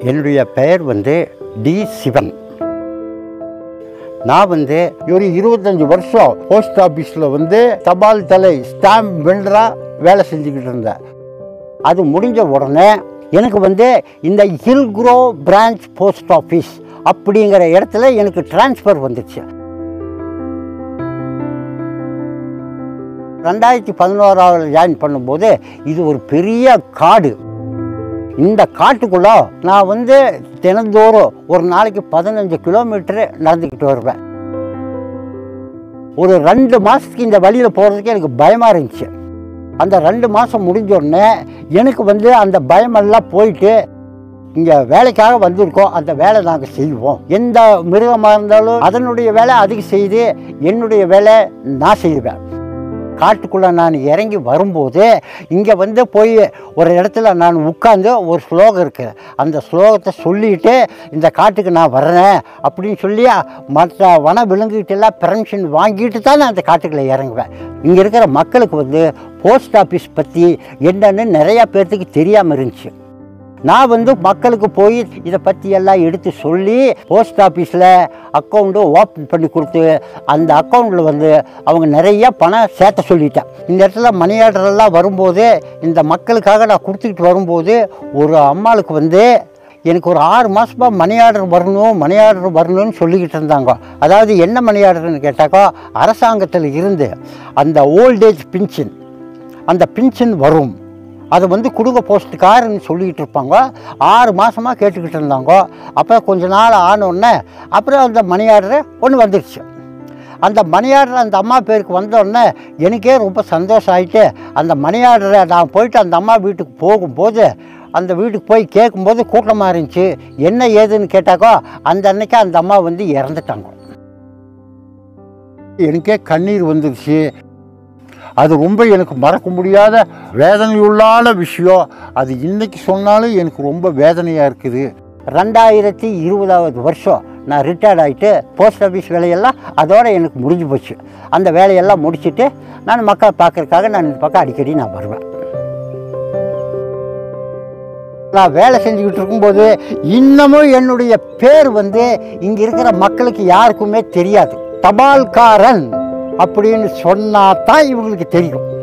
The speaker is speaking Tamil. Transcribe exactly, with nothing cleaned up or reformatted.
என்னுடைய பெயர் வந்து டி சிவன். நான் வந்து ஒரு இருபத்தஞ்சி வருஷம் போஸ்ட் ஆஃபீஸில் வந்து தபால் தலை ஸ்டாம்ப் வெண்டராக வேலை செஞ்சுக்கிட்டு இருந்தேன். அது முடிஞ்ச உடனே எனக்கு வந்து இந்த ஹில்க்ரோ பிரான்ச் போஸ்ட் ஆஃபீஸ் அப்படிங்கிற இடத்துல எனக்கு டிரான்ஸ்ஃபர் வந்துச்சு. ரெண்டாயிரத்தி பதினோராவில் ஜாயின் பண்ணும்போது இது ஒரு பெரிய காடு. இந்த காட்டுக்குள்ளே நான் வந்து தினந்தோறும் ஒரு நாளைக்கு பதினஞ்சு கிலோமீட்டரு நடந்துக்கிட்டு வருவேன். ஒரு ரெண்டு மாதத்துக்கு இந்த வழியில் போகிறதுக்கு எனக்கு பயமாக இருந்துச்சு. அந்த ரெண்டு மாதம் முடிஞ்சோடனே எனக்கு வந்து அந்த பயமெல்லாம் போயிட்டு இங்கே வேலைக்காக வந்திருக்கோம், அந்த வேலை நாங்கள் செய்வோம். எந்த மிருகமாக இருந்தாலும் அதனுடைய வேலை அதுக்கு செய்து என்னுடைய வேலை நான் செய்வேன். காட்டுக்குள்ளே நான் இறங்கி வரும்போது இங்கே வந்து போய் ஒரு இடத்துல நான் உட்காந்து ஒரு ஸ்லோகம் இருக்குது, அந்த ஸ்லோகத்தை சொல்லிவிட்டு இந்த காட்டுக்கு நான் வர்றேன் அப்படின்னு சொல்லி மற்ற வன விலங்குகிட்டெல்லாம் பெர்மிஷன் வாங்கிட்டு தான் நான் அந்த காட்டுக்குள்ளே இறங்குவேன். இங்கே இருக்கிற மக்களுக்கு வந்து போஸ்ட் ஆஃபீஸ் பற்றி என்னன்னு நிறையா பேர்த்துக்கு தெரியாமல் இருந்துச்சு. நான் வந்து மக்களுக்கு போய் இதை பற்றி எல்லாம் எடுத்து சொல்லி போஸ்ட் ஆஃபீஸில் அக்கௌண்ட்டு ஓப்பன் பண்ணி கொடுத்து அந்த அக்கௌண்ட்டில் வந்து அவங்க நிறையா பணம் சேர்த்த சொல்லிட்டேன். இந்த இடத்துல மணி ஆர்டரெல்லாம் வரும்போது இந்த மக்களுக்காக நான் கொடுத்துக்கிட்டு வரும்போது ஒரு அம்மாளுக்கு வந்து எனக்கு ஒரு ஆறு மாதமாக மணி ஆர்டர் வரணும் மணி ஆர்டர் வரணும்னு சொல்லிக்கிட்டு இருந்தாங்க. அதாவது என்ன மணி ஆர்டர்னு கேட்டாக்கா, அரசாங்கத்தில் இருந்து அந்த ஓல்டேஜ் பென்ஷன், அந்த பென்ஷன் வரும், அதை வந்து குடும்ப போஸ்ட்டுக்காரன்னு சொல்லிக்கிட்டு இருப்பாங்க. ஆறு மாதமாக கேட்டுக்கிட்டு இருந்தாங்க. அப்புறம் கொஞ்ச நாள் ஆனோடனே அப்புறம் அந்த மணி ஆர்டரு ஒன்று வந்துடுச்சு. அந்த மணி ஆர்டர் அந்த அம்மா பேருக்கு வந்தோடனே எனக்கே ரொம்ப சந்தோஷம் ஆகிட்டு அந்த மணி ஆர்டரை நான் போயிட்டு அந்த அம்மா வீட்டுக்கு போகும்போது அந்த வீட்டுக்கு போய் கேட்கும்போது கூட்டமாக இருந்துச்சு. என்ன ஏதுன்னு கேட்டாக்கோ அந்த அன்னைக்கு அந்த அம்மா வந்து இறந்துட்டாங்க. எனக்கே கண்ணீர் வந்துடுச்சு. அது ரொம்ப எனக்கு மறக்க முடியாத வேதனையுள்ளான விஷயம். அது இன்றைக்கி சொன்னாலும் எனக்கு ரொம்ப வேதனையாக இருக்குது. ரெண்டாயிரத்தி இருபதாவது வருஷம் நான் ரிட்டையர்ட் ஆகிட்டு போஸ்ட் ஆஃபீஸ் வேலையெல்லாம் அதோடு எனக்கு முடிஞ்சு போச்சு. அந்த வேலையெல்லாம் முடிச்சுட்டு நான் மக்களை பார்க்குறதுக்காக நான் இந்த பக்கம் அடிக்கடி நான் வருவேன். நான் வேலை செஞ்சுக்கிட்டு இருக்கும்போது இன்னமும் என்னுடைய பேர் வந்து இங்கே இருக்கிற மக்களுக்கு யாருக்குமே தெரியாது. தபால்காரன் அப்படின்னு சொன்னா தான் இவங்களுக்கு தெரியும்.